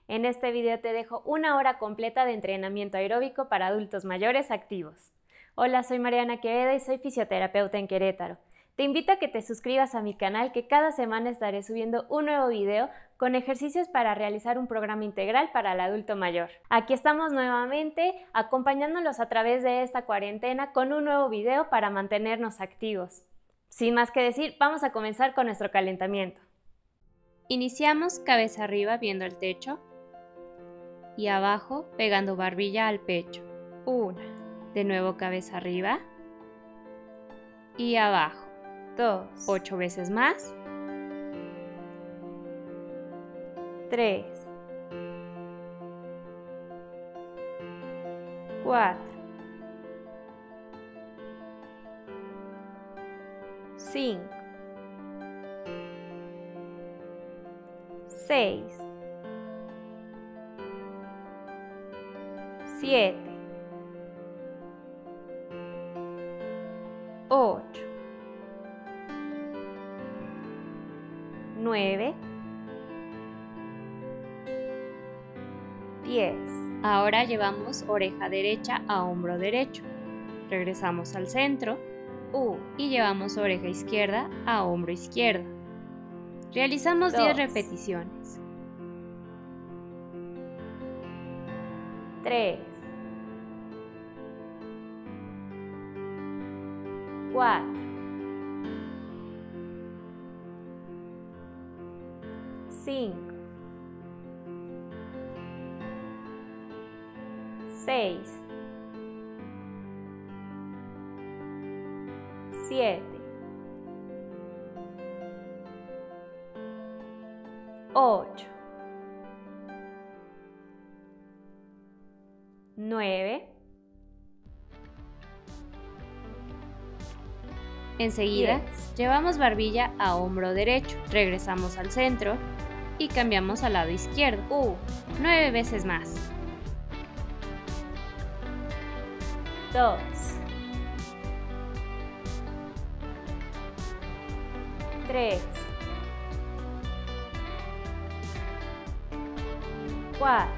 En este video te dejo una hora completa de entrenamiento aeróbico para adultos mayores activos. Hola, soy Mariana Quevedo y soy fisioterapeuta en Querétaro. Te invito a que te suscribas a mi canal, que cada semana estaré subiendo un nuevo video con ejercicios para realizar un programa integral para el adulto mayor. Aquí estamos nuevamente acompañándolos a través de esta cuarentena con un nuevo video para mantenernos activos. Sin más que decir, vamos a comenzar con nuestro calentamiento. Iniciamos cabeza arriba viendo el techo y abajo pegando barbilla al pecho. 1. De nuevo cabeza arriba y abajo. 2. 8 veces más. 3. 4. 5. 6. 7. 8. 9. 10. Ahora llevamos oreja derecha a hombro derecho. Regresamos al centro y llevamos oreja izquierda a hombro izquierdo. Realizamos 10 repeticiones. 3. 4. 5. 6. 7. 8. 9. Enseguida, llevamos barbilla a hombro derecho. Regresamos al centro y cambiamos al lado izquierdo. 9 veces más. 2. 3. 4.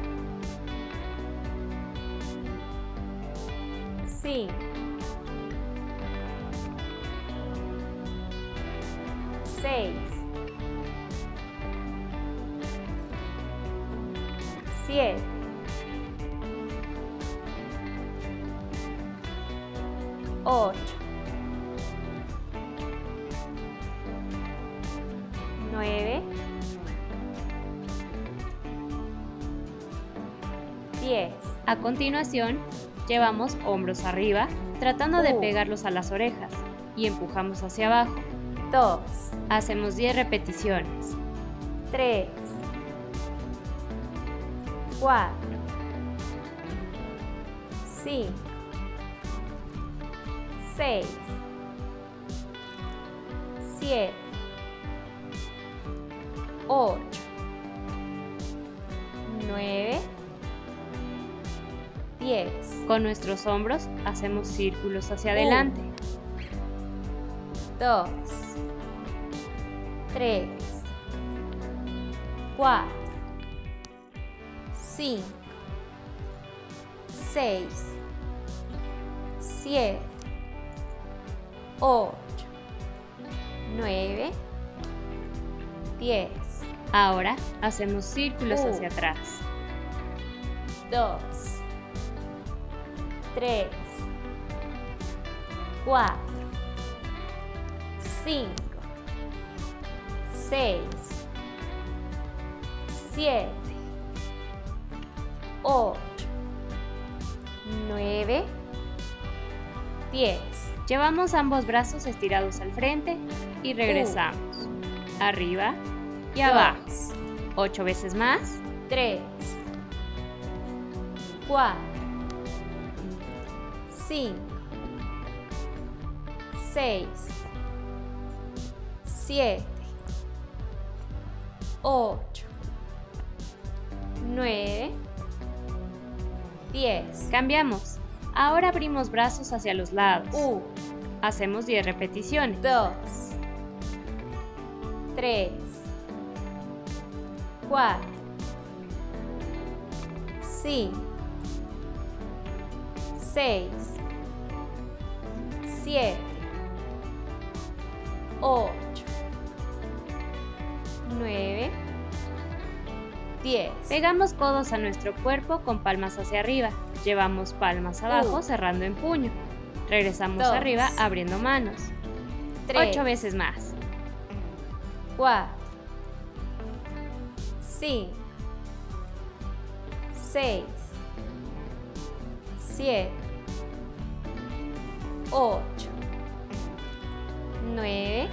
5. 6. 7. 8. 9. 10. A continuación, llevamos hombros arriba, tratando de pegarlos a las orejas, y empujamos hacia abajo. 2. Hacemos 10 repeticiones. 3. 4. 5. 6. 7. 8. 9. 10. Con nuestros hombros hacemos círculos hacia adelante. 2. 3. 4. 5. 6. 7. 8. 9. 10. Ahora hacemos círculos hacia atrás. 2. 3. 4. 5. 6. 7. 8. 9. 10. Llevamos ambos brazos estirados al frente y regresamos. Arriba y abajo. 8 veces más. 3. 4. 5. 6. 7. 8. 9. 10. Cambiamos. Ahora abrimos brazos hacia los lados. Hacemos 10 repeticiones. 2. 3. 4. 5, 6, 7, 8, 9, 10. Pegamos codos a nuestro cuerpo con palmas hacia arriba. Llevamos palmas abajo cerrando en puño. Regresamos arriba abriendo manos. 8 veces más. 4, 5, 6, 7, 8, 9,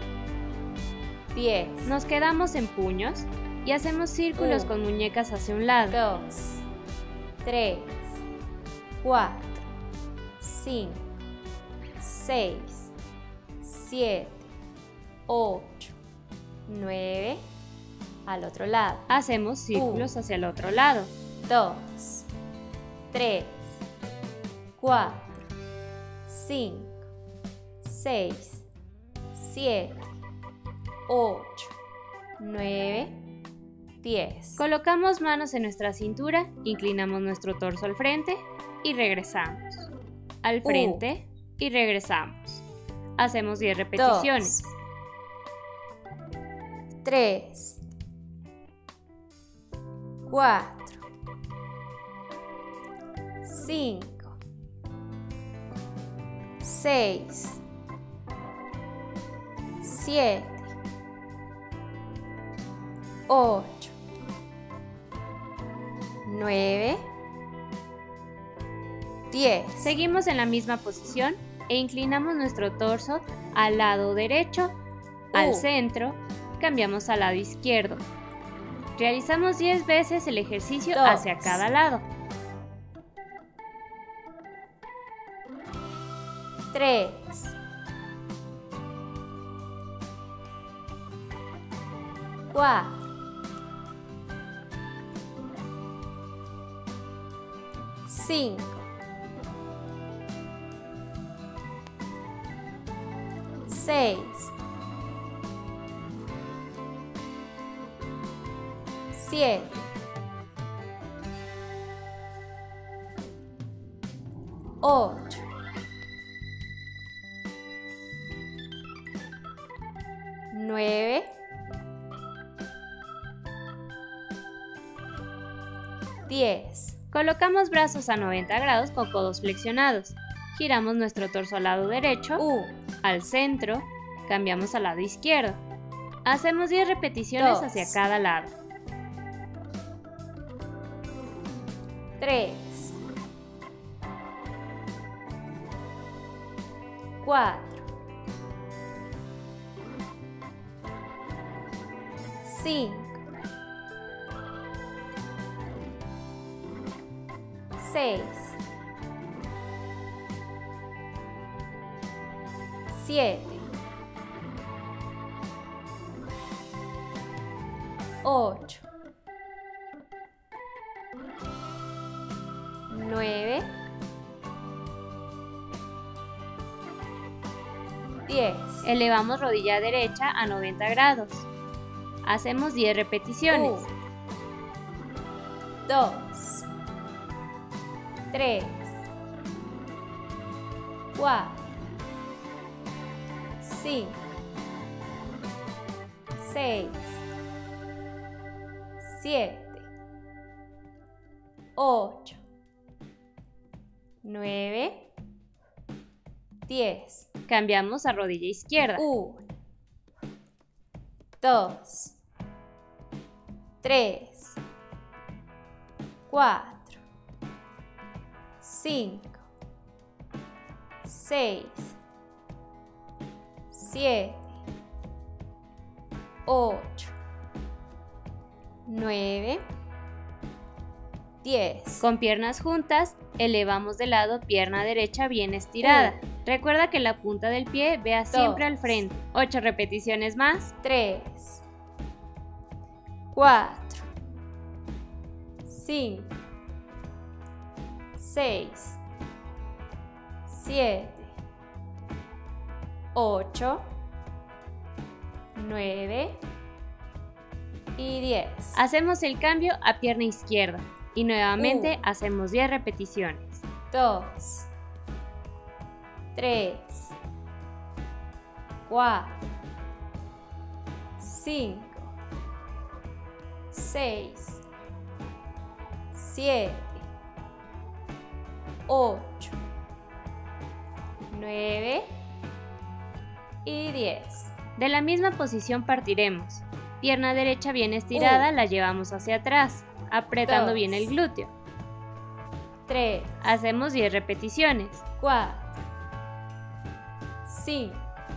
10. Nos quedamos en puños y hacemos círculos con muñecas hacia un lado. 2, 3, 4, 5, 6, 7, 8, 9. Al otro lado. Hacemos círculos hacia el otro lado. 2, 3, 4, 5, 6, 7, 8, 9, 10. Colocamos manos en nuestra cintura, inclinamos nuestro torso al frente y regresamos. Al frente y regresamos. Hacemos 10 repeticiones. 2, 3, 4, 5, 6, 7, 8, 9, 10. Seguimos en la misma posición e inclinamos nuestro torso al lado derecho, al centro, cambiamos al lado izquierdo. Realizamos 10 veces el ejercicio hacia cada lado. 3, 4, 5, 6, 7, 8, 9, 10. Colocamos brazos a 90 grados con codos flexionados. Giramos nuestro torso al lado derecho, al centro, cambiamos al lado izquierdo. Hacemos 10 repeticiones hacia cada lado. 3, 4, 5, 6, 7, 8, 9, 10. Elevamos rodilla derecha a 90 grados. Hacemos 10 repeticiones. 1, 2, 3, 4, 5, 6, 7, 8, 9, 10. Cambiamos a rodilla izquierda. 1, 2, 3, 4, 5, 6, 7, 8, 9, 10. Con piernas juntas, elevamos de lado, pierna derecha bien estirada. Recuerda que la punta del pie vea siempre al frente. 8 repeticiones más. 3, 4, 5, 6, 7, 8, 9 y 10. Hacemos el cambio a pierna izquierda. Y nuevamente hacemos 10 repeticiones. 2, 3, 4, 5, 6, 7, 8, 9 y 10. De la misma posición partiremos. Pierna derecha bien estirada, la llevamos hacia atrás, apretando bien el glúteo. 3. Hacemos 10 repeticiones. 4, 5,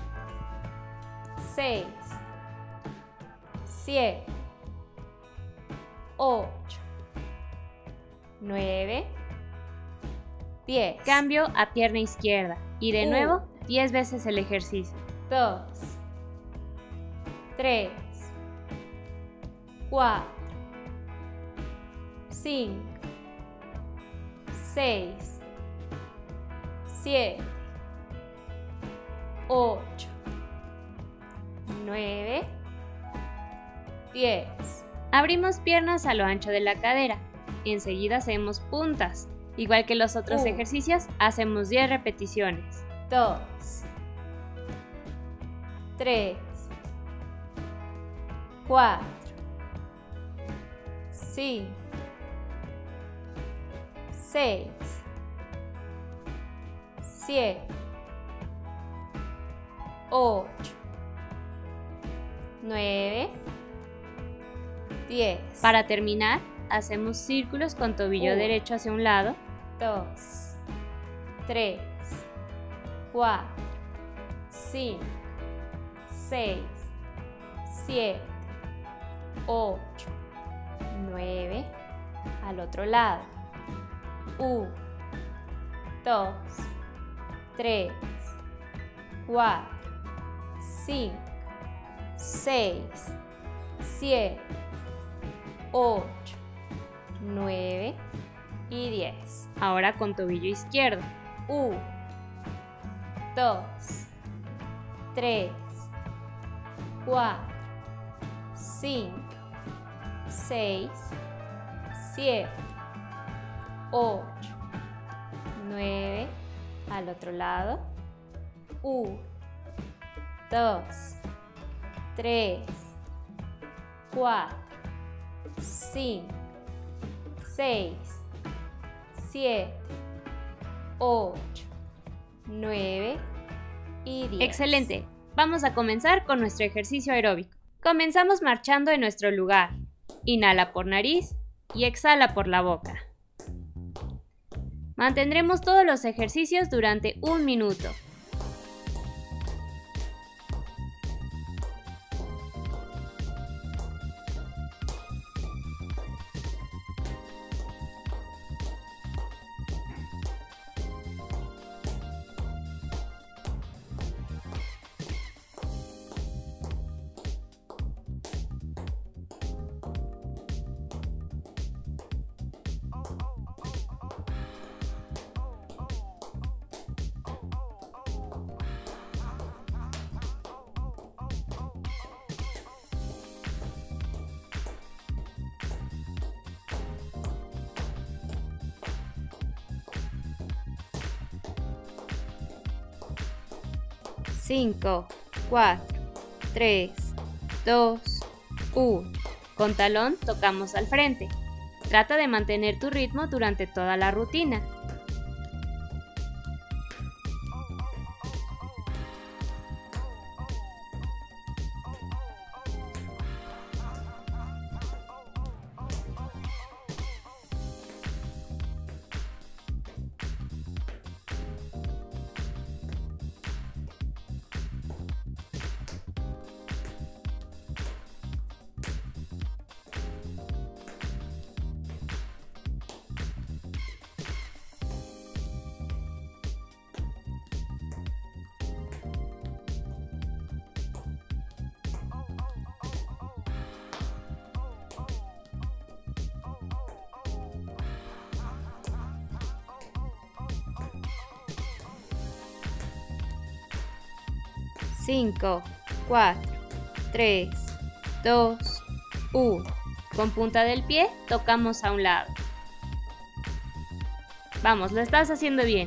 6, 7, 8, 9, 10. Cambio a pierna izquierda y de nuevo 10 veces el ejercicio. 2, 3, 4, 5, 6, 7, 8, 9, 10. Abrimos piernas a lo ancho de la cadera. Enseguida hacemos puntas. Igual que los otros ejercicios, hacemos 10 repeticiones. 2, 3, 4, 5, 6, 7, 8, 9, 10. Para terminar, hacemos círculos con tobillo derecho hacia un lado. 2, 3, 4, 5, 6, 7, 8, 9. Al otro lado. 1, 2, 3, 4, 5, 6, 7, 8, 9 y 10. Ahora con tobillo izquierdo. 1, 2, 3, 4, 5, 6, 7, 8, 9. Al otro lado. 1, 2, 3, 4, 5, 6, 7, 8, 9 y 10. Excelente. Vamos a comenzar con nuestro ejercicio aeróbico. Comenzamos marchando en nuestro lugar. Inhala por nariz y exhala por la boca. Mantendremos todos los ejercicios durante 1 minuto. Cinco, 4, 3, 2, 1. Con talón tocamos al frente. Trata de mantener tu ritmo durante toda la rutina. Cinco, 4, 3, 2, 1. Con punta del pie tocamos a un lado. Vamos, lo estás haciendo bien.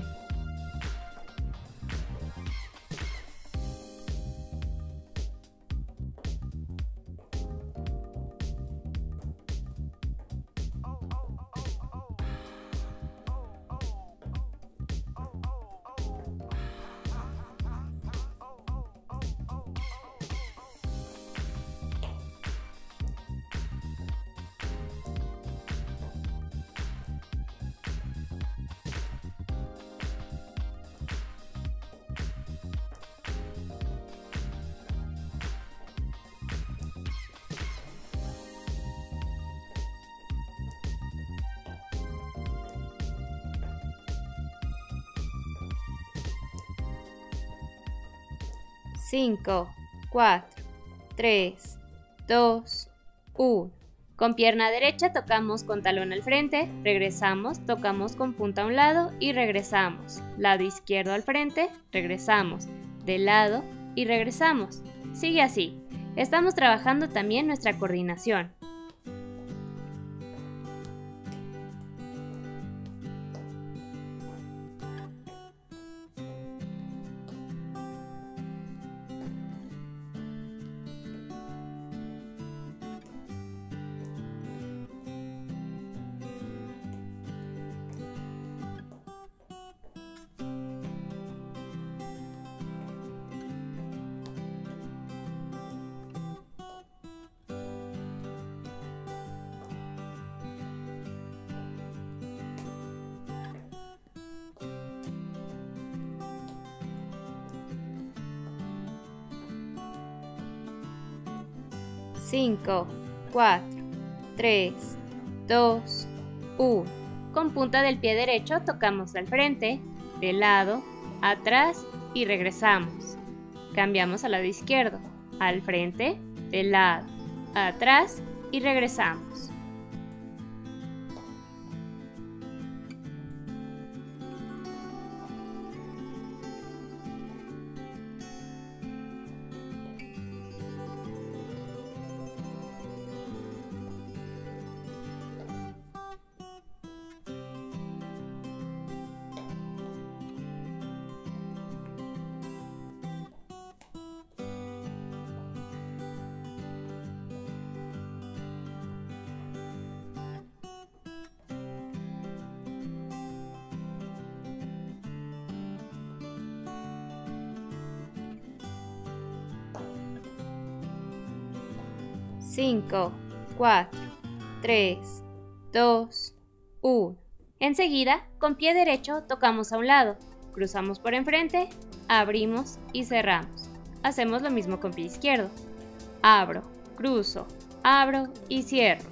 Cinco, 4, 3, 2, 1. Con pierna derecha tocamos con talón al frente, regresamos, tocamos con punta a un lado y regresamos. Lado izquierdo al frente, regresamos. De lado y regresamos. Sigue así. Estamos trabajando también nuestra coordinación. Cinco, 4, 3, 2, 1. Con punta del pie derecho tocamos al frente, de lado, atrás y regresamos. Cambiamos al lado izquierdo, al frente, de lado, atrás y regresamos. Cinco, 4, 3, 2, 1. Enseguida, con pie derecho tocamos a un lado, cruzamos por enfrente, abrimos y cerramos. Hacemos lo mismo con pie izquierdo. Abro, cruzo, abro y cierro.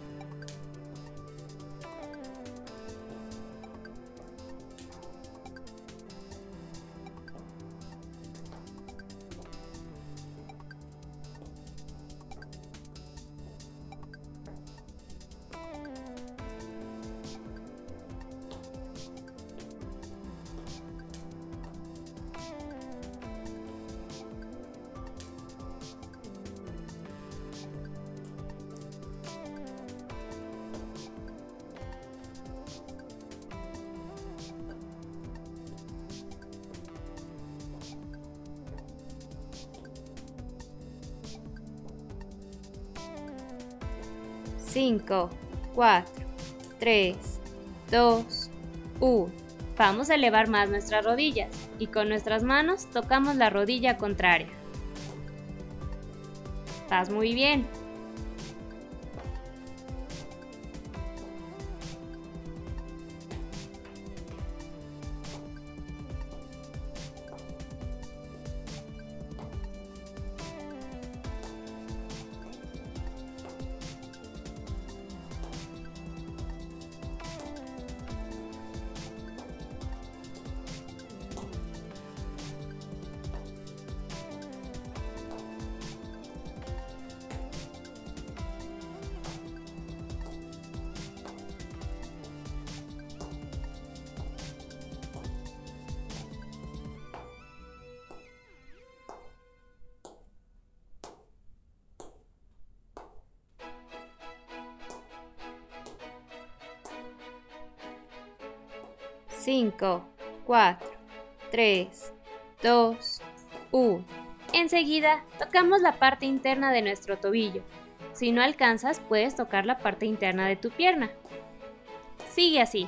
Cinco, 4, 3, 2, 1. Vamos a elevar más nuestras rodillas y con nuestras manos tocamos la rodilla contraria. Vas muy bien. 5, 4, 3, 2, 1. Enseguida, tocamos la parte interna de nuestro tobillo. Si no alcanzas, puedes tocar la parte interna de tu pierna. Sigue así.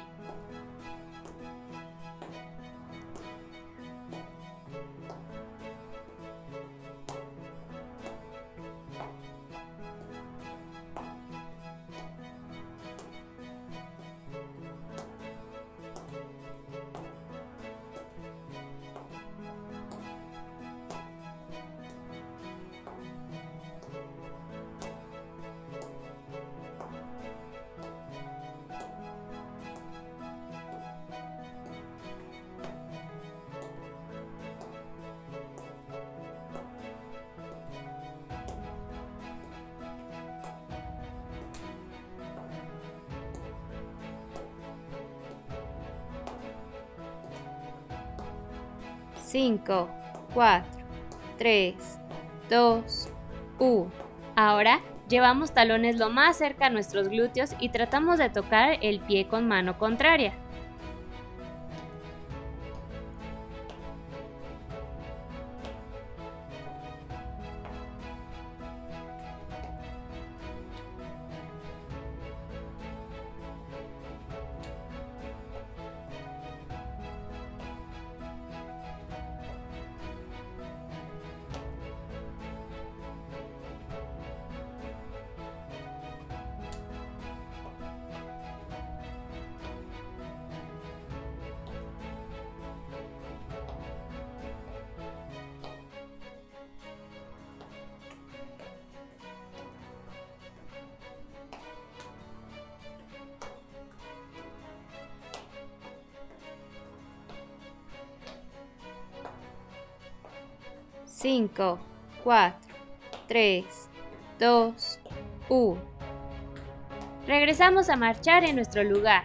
Cinco, 4, 3, 2, 1. Ahora llevamos talones lo más cerca a nuestros glúteos y tratamos de tocar el pie con mano contraria. Cinco, 4, 3, 2, 1. Regresamos a marchar en nuestro lugar.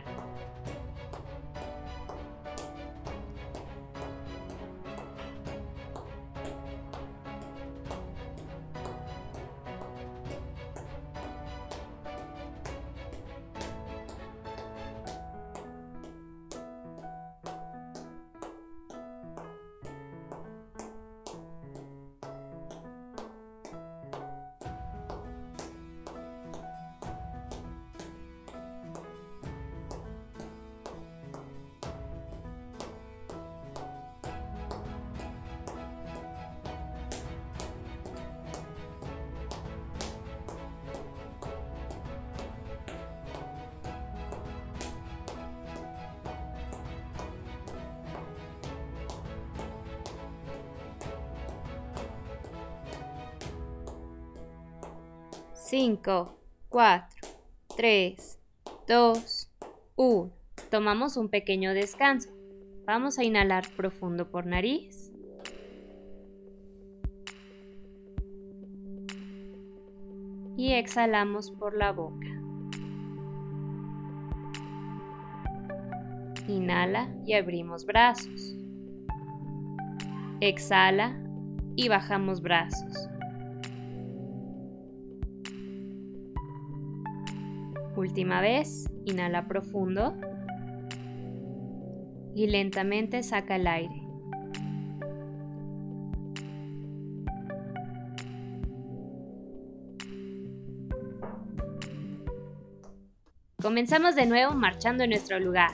Cinco, 4, 3, 2, 1. Tomamos un pequeño descanso. Vamos a inhalar profundo por nariz. Y exhalamos por la boca. Inhala y abrimos brazos. Exhala y bajamos brazos. Última vez, inhala profundo y lentamente saca el aire. Comenzamos de nuevo marchando en nuestro lugar.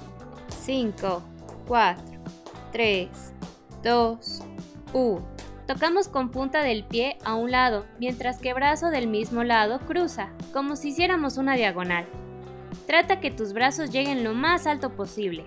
Cinco, 4, 3, 2, 1. Tocamos con punta del pie a un lado, mientras que brazo del mismo lado cruza, como si hiciéramos una diagonal. Trata que tus brazos lleguen lo más alto posible.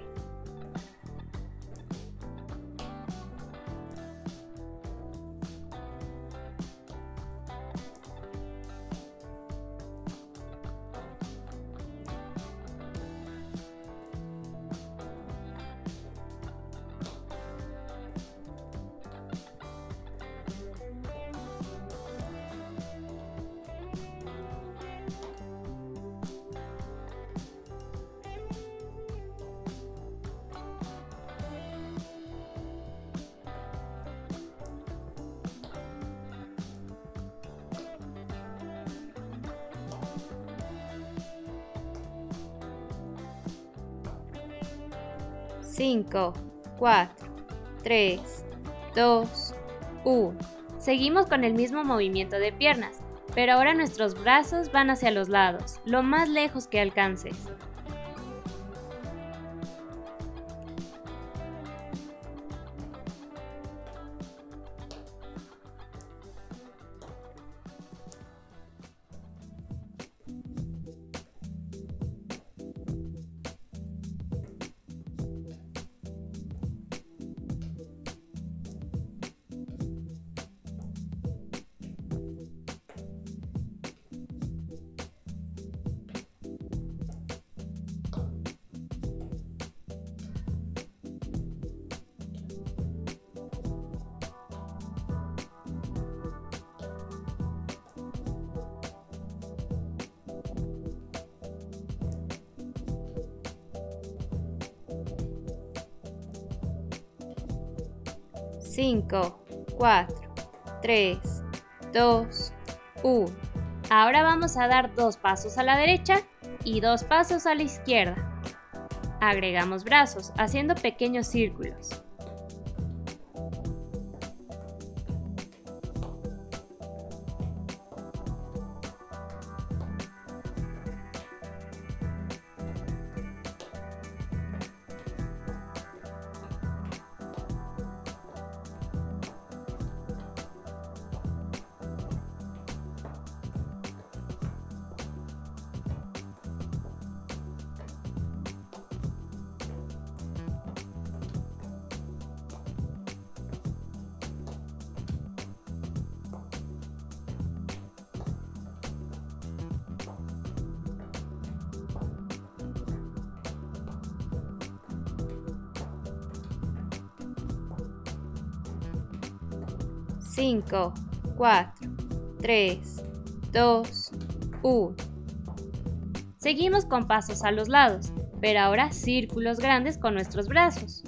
Cinco, 4, 3, 2, 1. Seguimos con el mismo movimiento de piernas, pero ahora nuestros brazos van hacia los lados, lo más lejos que alcances. Cinco, 4, 3, 2, 1. Ahora vamos a dar 2 pasos a la derecha y 2 pasos a la izquierda. Agregamos brazos haciendo pequeños círculos. Cinco, 4, 3, 2, 1. Seguimos con pasos a los lados, pero ahora círculos grandes con nuestros brazos.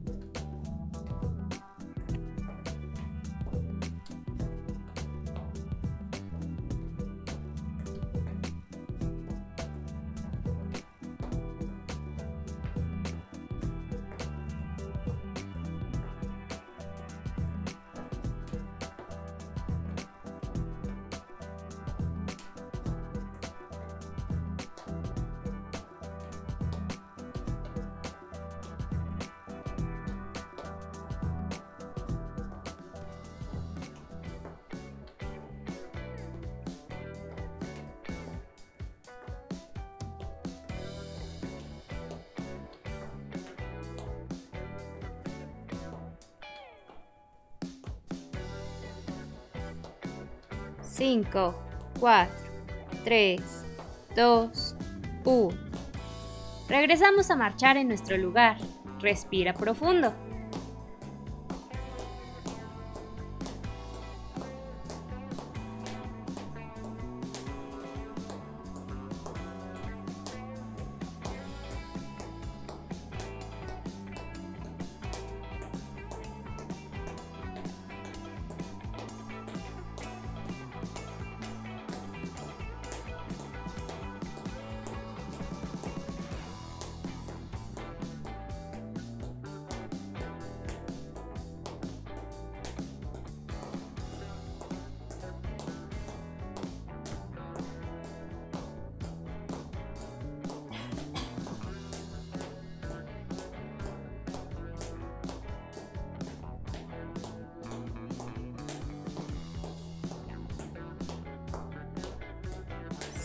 Cinco, 4, 3, 2, 1. Regresamos a marchar en nuestro lugar. Respira profundo.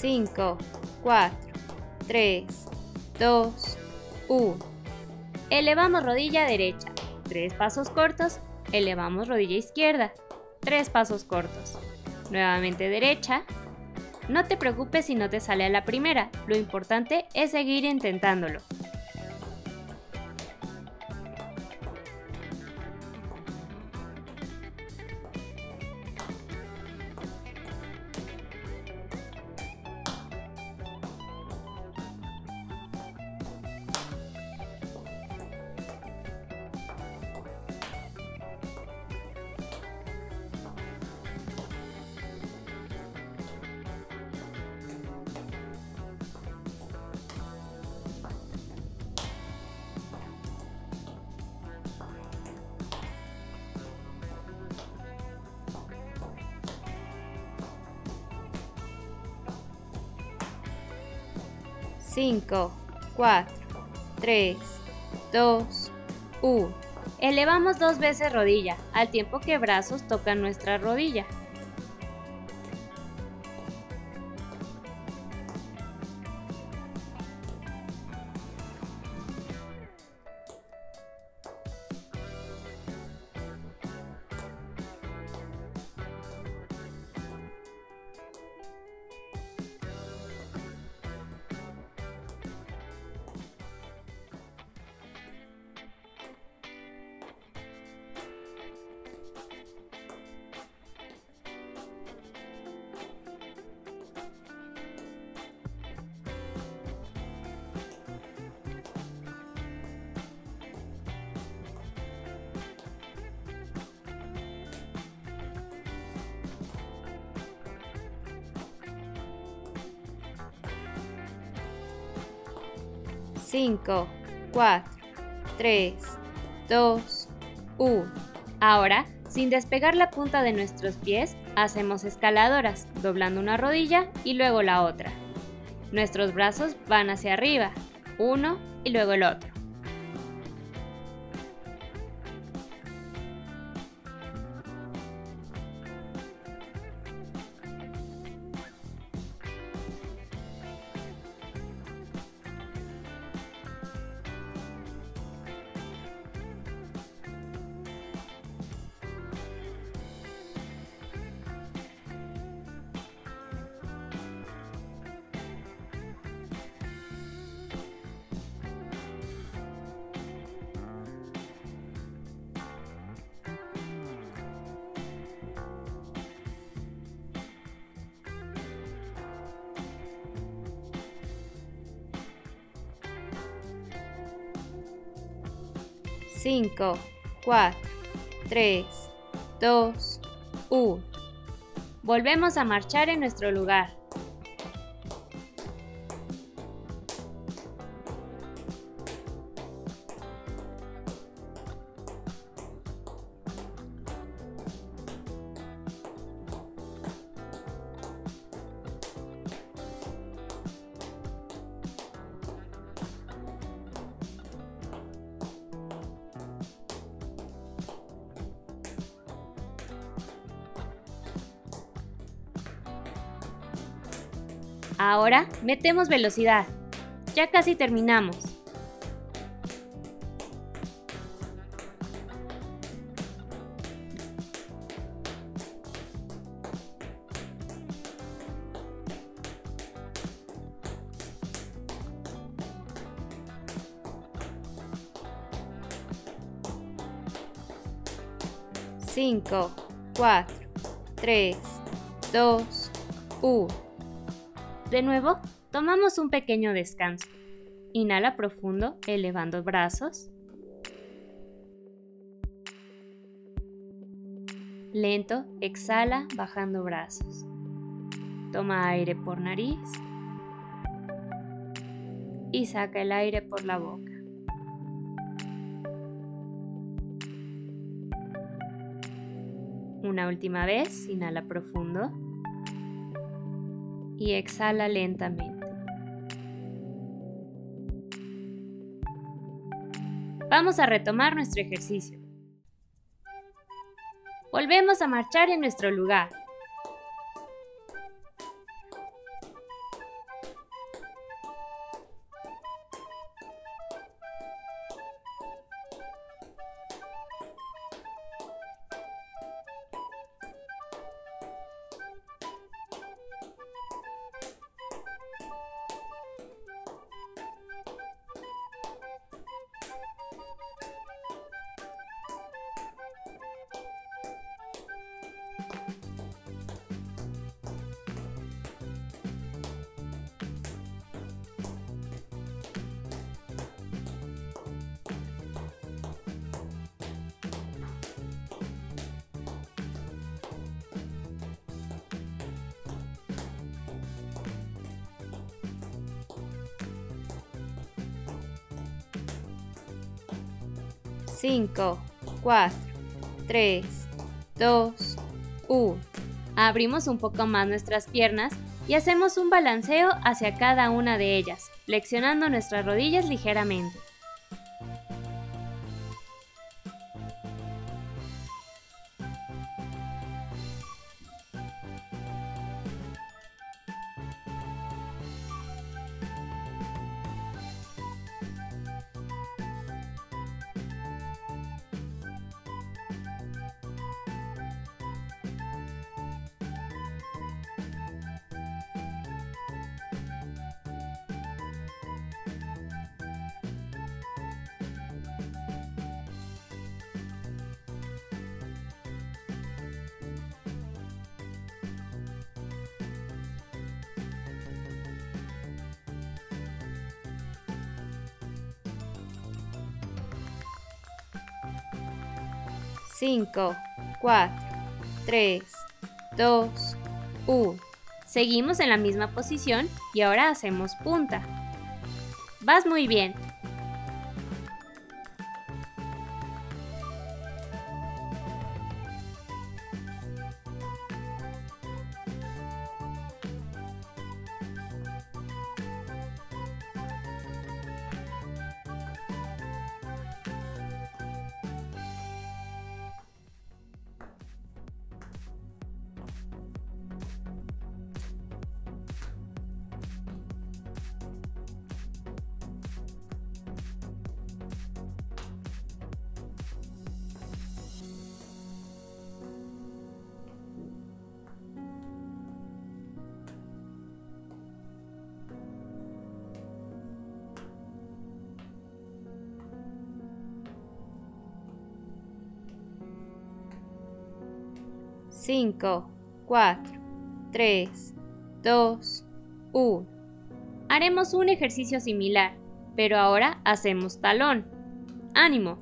5, 4, 3, 2, 1. Elevamos rodilla derecha. 3 pasos cortos. Elevamos rodilla izquierda. 3 pasos cortos. Nuevamente derecha. No te preocupes si no te sale a la primera. Lo importante es seguir intentándolo. Cinco, 4, 3, 2, 1. Elevamos 2 veces rodilla, al tiempo que brazos tocan nuestra rodilla. Cinco, 4, 3, 2, 1. Ahora, sin despegar la punta de nuestros pies, hacemos escaladoras, doblando una rodilla y luego la otra. Nuestros brazos van hacia arriba, uno y luego el otro. Cinco, 4, 3, 2, 1. Volvemos a marchar en nuestro lugar. Ahora metemos velocidad. Ya casi terminamos. Cinco, 4, 3, 2, 1. De nuevo, tomamos un pequeño descanso. Inhala profundo, elevando brazos. Lento, exhala, bajando brazos. Toma aire por nariz y saca el aire por la boca. Una última vez, inhala profundo y exhala lentamente. Vamos a retomar nuestro ejercicio. Volvemos a marchar en nuestro lugar. 5, 4, 3, 2, 1. Abrimos un poco más nuestras piernas y hacemos un balanceo hacia cada una de ellas, flexionando nuestras rodillas ligeramente. Cinco, 4, 3, 2, 1. Seguimos en la misma posición y ahora hacemos punta. Vas muy bien. Cinco, 4, 3, 2, 1. Haremos un ejercicio similar, pero ahora hacemos talón. ¡Ánimo!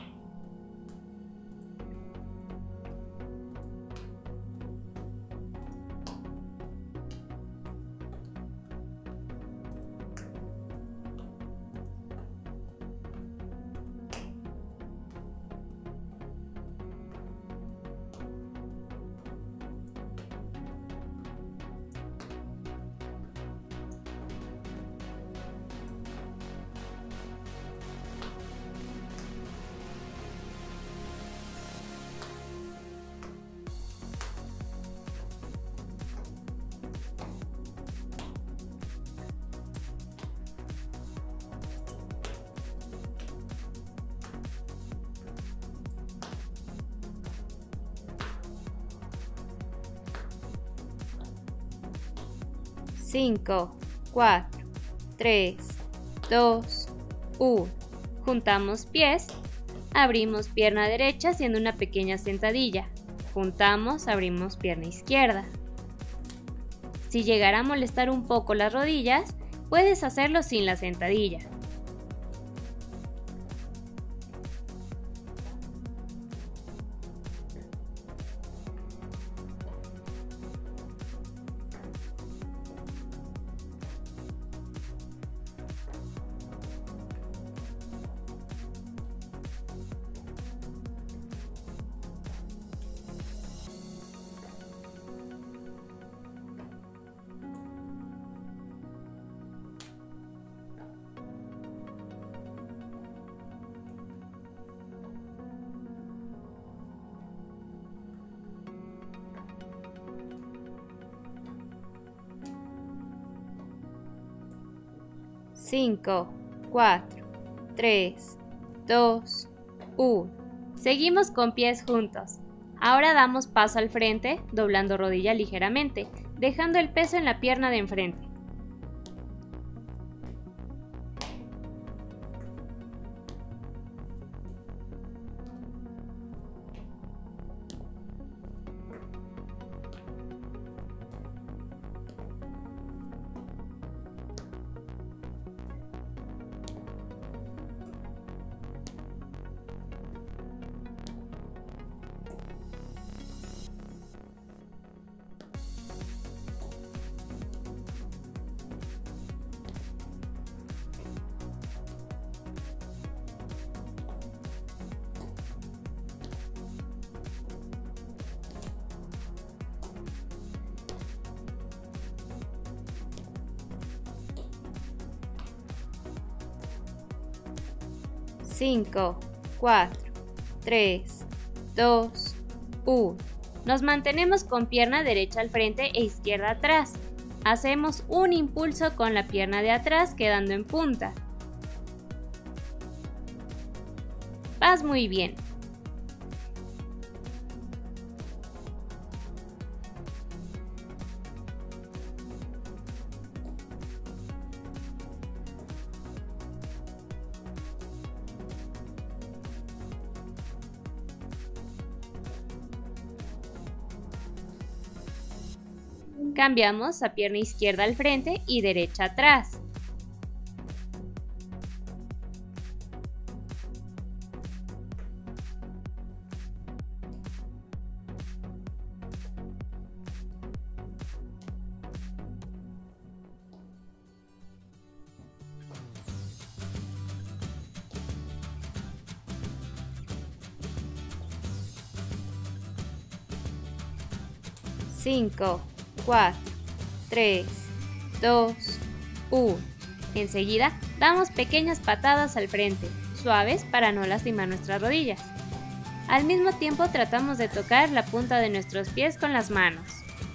Cinco, 4, 3, 2, 1. Juntamos pies, abrimos pierna derecha haciendo una pequeña sentadilla. Juntamos, abrimos pierna izquierda. Si llegara a molestar un poco las rodillas, puedes hacerlo sin la sentadilla. Cinco, 4, 3, 2, 1. Seguimos con pies juntos. Ahora damos paso al frente, doblando rodilla ligeramente, dejando el peso en la pierna de enfrente. 5, 4, 3, 2, 1. Nos mantenemos con pierna derecha al frente e izquierda atrás. Hacemos un impulso con la pierna de atrás quedando en punta. Vas muy bien. Cambiamos a pierna izquierda al frente y derecha atrás. Cinco, 4, 3, 2, 1. Enseguida damos pequeñas patadas al frente, suaves para no lastimar nuestras rodillas. Al mismo tiempo tratamos de tocar la punta de nuestros pies con las manos.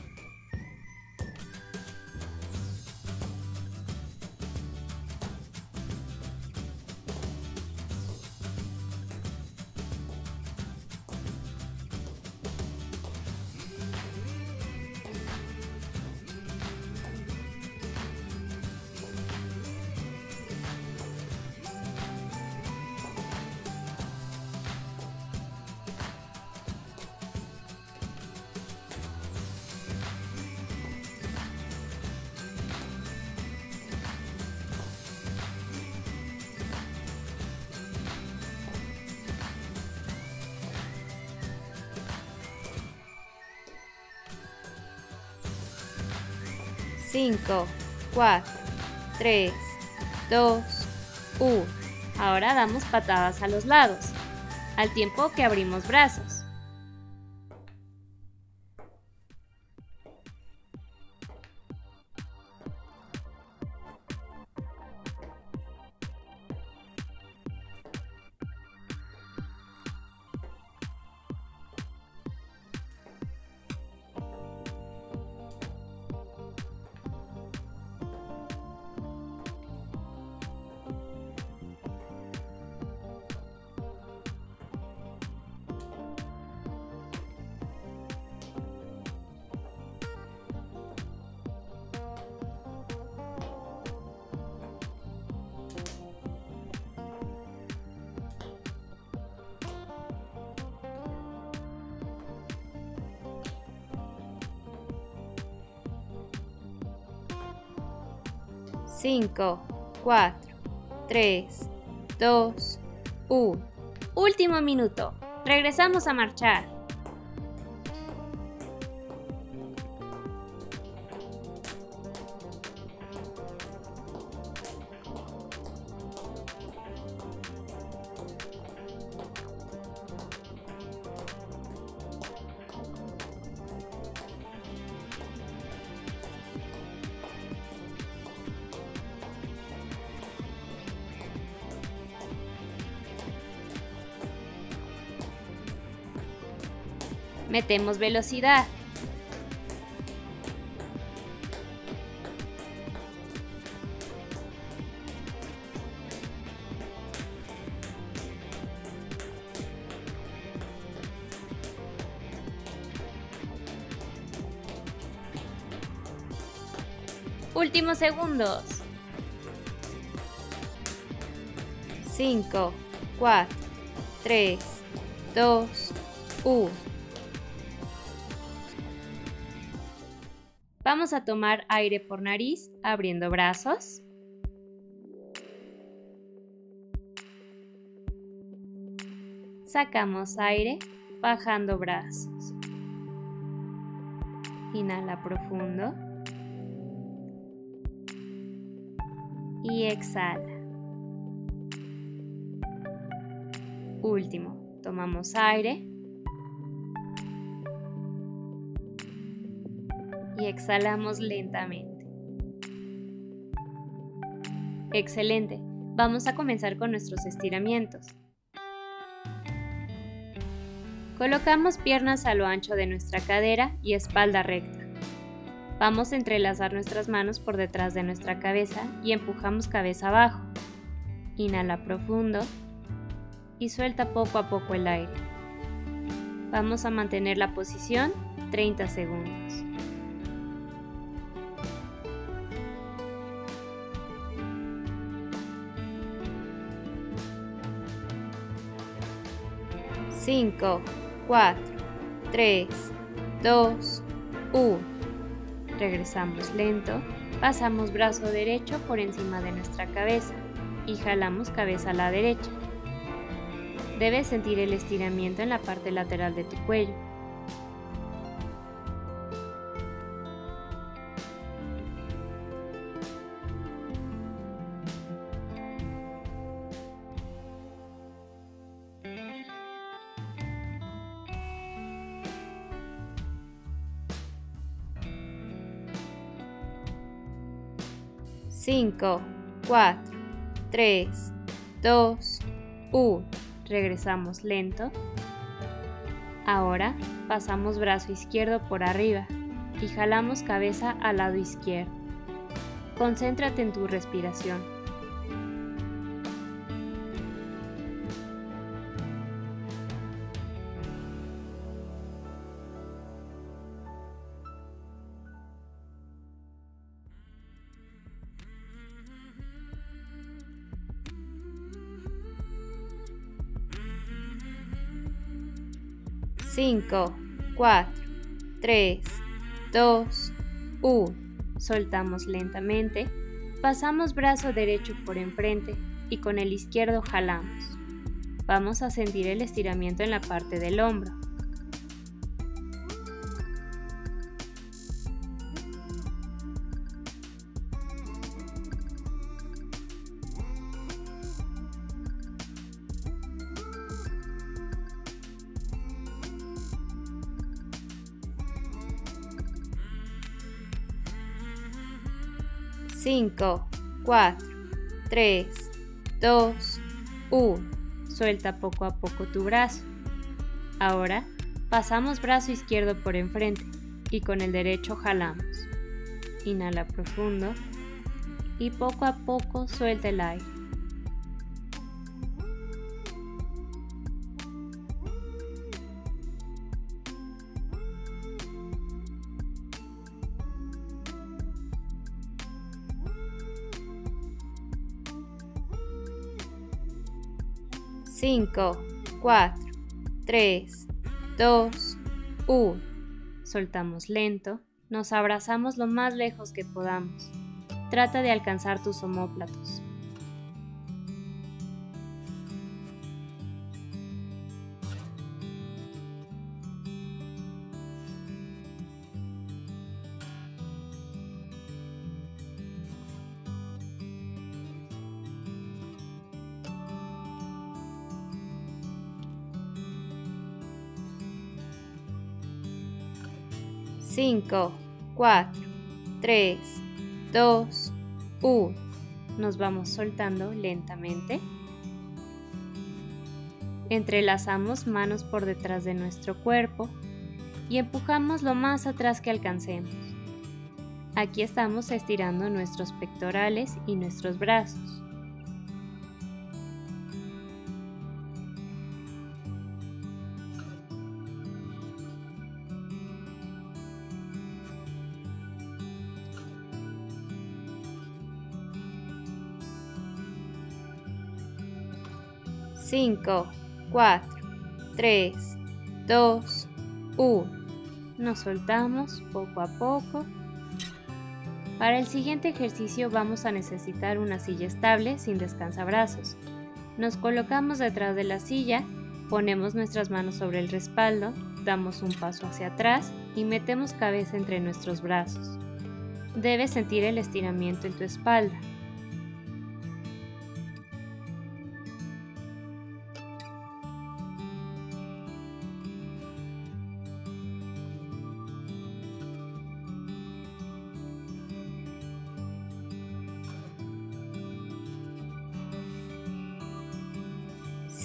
Cinco, 4, 3, 2, 1. Ahora damos patadas a los lados, al tiempo que abrimos brazos. Cinco, 4, 3, 2, 1. Último minuto. Regresamos a marchar. Metemos velocidad. Últimos segundos. 5, 4, 3, 2, 1. Vamos a tomar aire por nariz, abriendo brazos. Sacamos aire, bajando brazos. Inhala profundo. Y exhala. Último, tomamos aire. Y exhalamos lentamente. Excelente. Vamos a comenzar con nuestros estiramientos. Colocamos piernas a lo ancho de nuestra cadera y espalda recta. Vamos a entrelazar nuestras manos por detrás de nuestra cabeza y empujamos cabeza abajo. Inhala profundo y suelta poco a poco el aire. Vamos a mantener la posición 30 segundos. Cinco, 4, 3, 2, 1. Regresamos lento, pasamos brazo derecho por encima de nuestra cabeza y jalamos cabeza a la derecha. Debes sentir el estiramiento en la parte lateral de tu cuello. Cinco, 4, 3, 2, 1. Regresamos lento. Ahora pasamos brazo izquierdo por arriba y jalamos cabeza al lado izquierdo. Concéntrate en tu respiración. Cinco, 4, 3, 2, 1. Soltamos lentamente, pasamos brazo derecho por enfrente y con el izquierdo jalamos. Vamos a sentir el estiramiento en la parte del hombro. Cinco, 4, 3, 2, 1. Suelta poco a poco tu brazo. Ahora pasamos brazo izquierdo por enfrente y con el derecho jalamos. Inhala profundo y poco a poco suelta el aire. Cinco, 4, 3, 2, 1. Soltamos lento, nos abrazamos lo más lejos que podamos. Trata de alcanzar tus omóplatos. Cinco, 4, 3, 2, 1. Nos vamos soltando lentamente. Entrelazamos manos por detrás de nuestro cuerpo y empujamos lo más atrás que alcancemos. Aquí estamos estirando nuestros pectorales y nuestros brazos. Cinco, 4, 3, 2, 1. Nos soltamos poco a poco. Para el siguiente ejercicio vamos a necesitar una silla estable sin descansabrazos. Nos colocamos detrás de la silla, ponemos nuestras manos sobre el respaldo, damos un paso hacia atrás y metemos cabeza entre nuestros brazos. Debes sentir el estiramiento en tu espalda.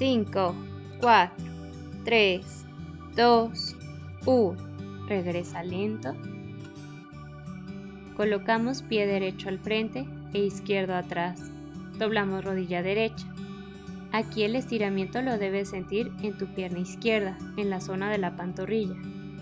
5, 4, 3, 2, 1. Regresa lento. Colocamos pie derecho al frente e izquierdo atrás. Doblamos rodilla derecha. Aquí el estiramiento lo debes sentir en tu pierna izquierda, en la zona de la pantorrilla.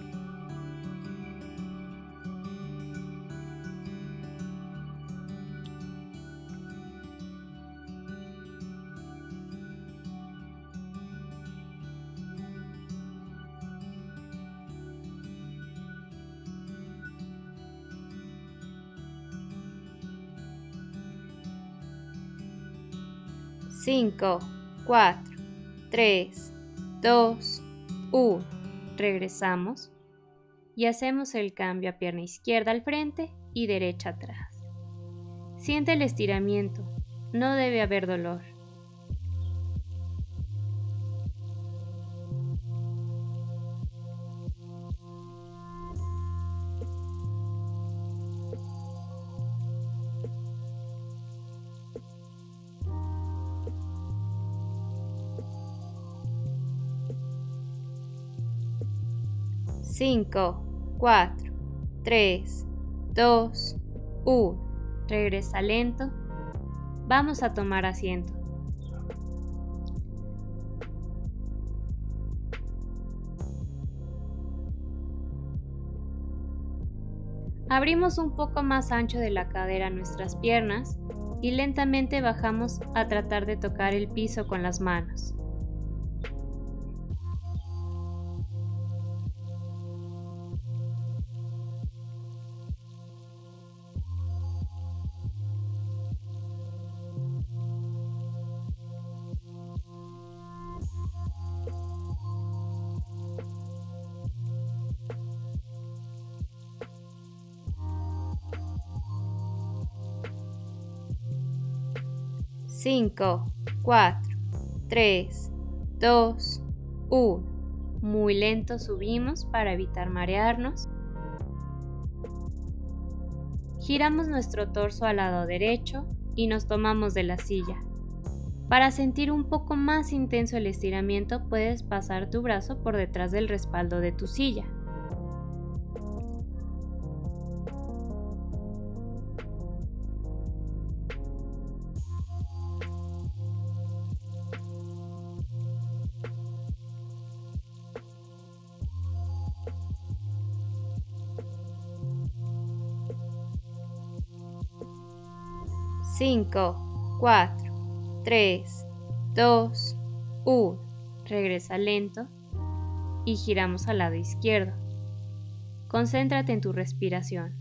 Cinco, 4, 3, 2, 1. Regresamos y hacemos el cambio a pierna izquierda al frente y derecha atrás. Siente el estiramiento, no debe haber dolor. Cinco, 4, 3, 2, 1. Regresa lento. Vamos a tomar asiento. Abrimos un poco más ancho de la cadera nuestras piernas y lentamente bajamos a tratar de tocar el piso con las manos. Cinco, 4, 3, 2, 1. Muy lento subimos para evitar marearnos. Giramos nuestro torso al lado derecho y nos tomamos de la silla. Para sentir un poco más intenso el estiramiento, puedes pasar tu brazo por detrás del respaldo de tu silla. Cinco, 4, 3, 2, 1. Regresa lento y giramos al lado izquierdo. Concéntrate en tu respiración.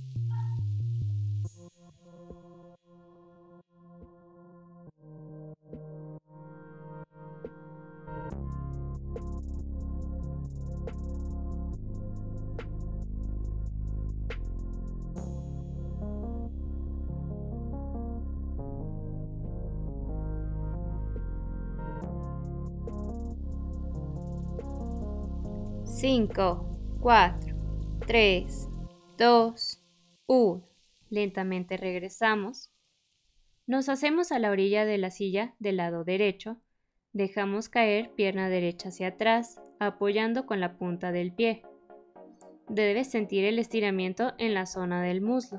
Cinco, 4, 3, 2, 1. Lentamente regresamos. Nos hacemos a la orilla de la silla del lado derecho. Dejamos caer pierna derecha hacia atrás, apoyando con la punta del pie. Debes sentir el estiramiento en la zona del muslo.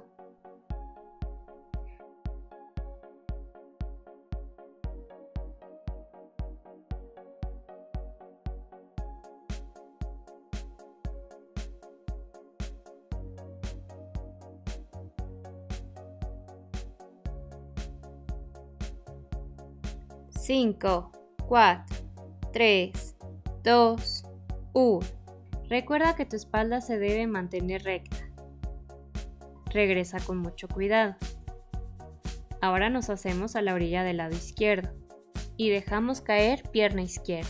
Cinco, 4, 3, 2, 1. Recuerda que tu espalda se debe mantener recta. Regresa con mucho cuidado. Ahora nos hacemos a la orilla del lado izquierdo y dejamos caer pierna izquierda.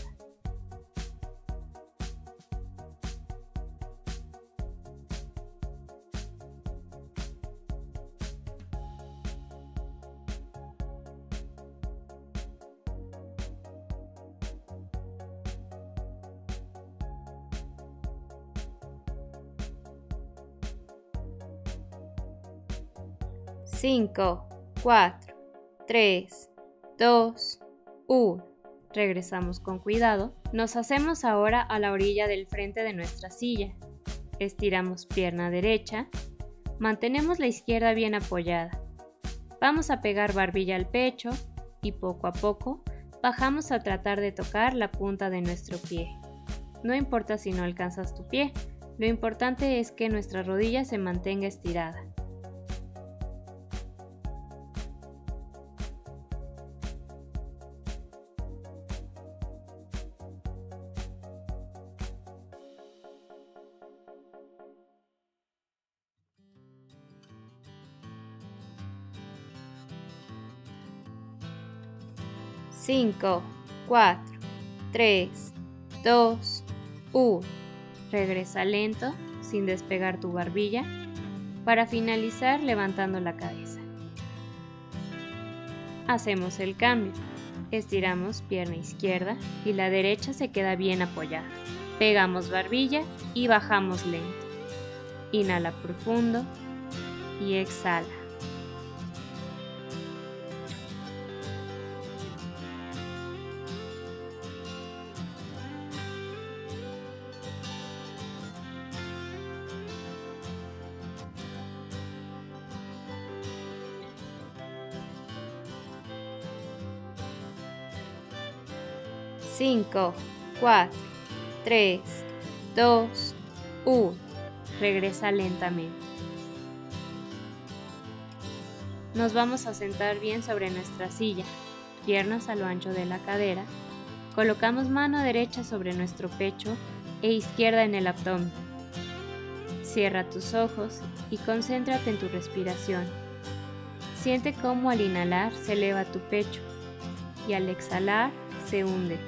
Cinco, 4, 3, 2, 1. Regresamos con cuidado. Nos hacemos ahora a la orilla del frente de nuestra silla. Estiramos pierna derecha. Mantenemos la izquierda bien apoyada. Vamos a pegar barbilla al pecho y poco a poco bajamos a tratar de tocar la punta de nuestro pie. No importa si no alcanzas tu pie, lo importante es que nuestra rodilla se mantenga estirada. Cinco, 4, 3, 2, 1. Regresa lento, sin despegar tu barbilla, para finalizar levantando la cabeza. Hacemos el cambio. Estiramos pierna izquierda y la derecha se queda bien apoyada. Pegamos barbilla y bajamos lento. Inhala profundo y exhala. Cinco, 4, 3, 2, 1. Regresa lentamente. Nos vamos a sentar bien sobre nuestra silla, piernas a lo ancho de la cadera. Colocamos mano derecha sobre nuestro pecho e izquierda en el abdomen. Cierra tus ojos y concéntrate en tu respiración. Siente cómo al inhalar se eleva tu pecho y al exhalar se hunde.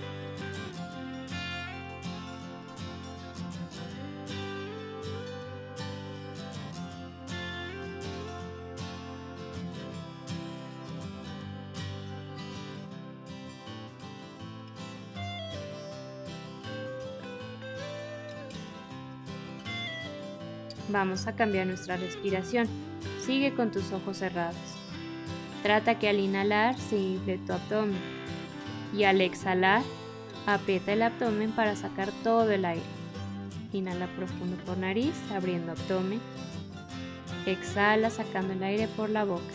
Vamos a cambiar nuestra respiración. Sigue con tus ojos cerrados. Trata que al inhalar se infle tu abdomen y al exhalar aprieta el abdomen para sacar todo el aire. Inhala profundo por nariz, abriendo abdomen. Exhala sacando el aire por la boca.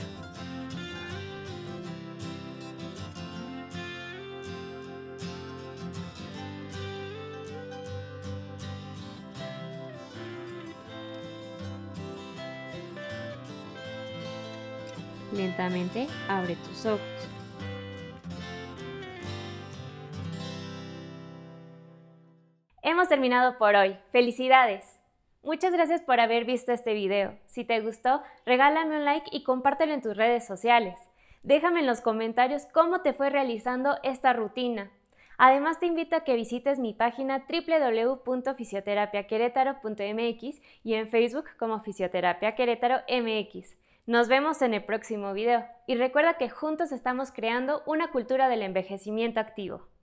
Lentamente abre tus ojos. Hemos terminado por hoy. ¡Felicidades! Muchas gracias por haber visto este video. Si te gustó, regálame un like y compártelo en tus redes sociales. Déjame en los comentarios cómo te fue realizando esta rutina. Además te invito a que visites mi página www.fisioterapiaquerétaro.mx y en Facebook como Fisioterapia Querétaro MX. Nos vemos en el próximo video y recuerda que juntos estamos creando una cultura del envejecimiento activo.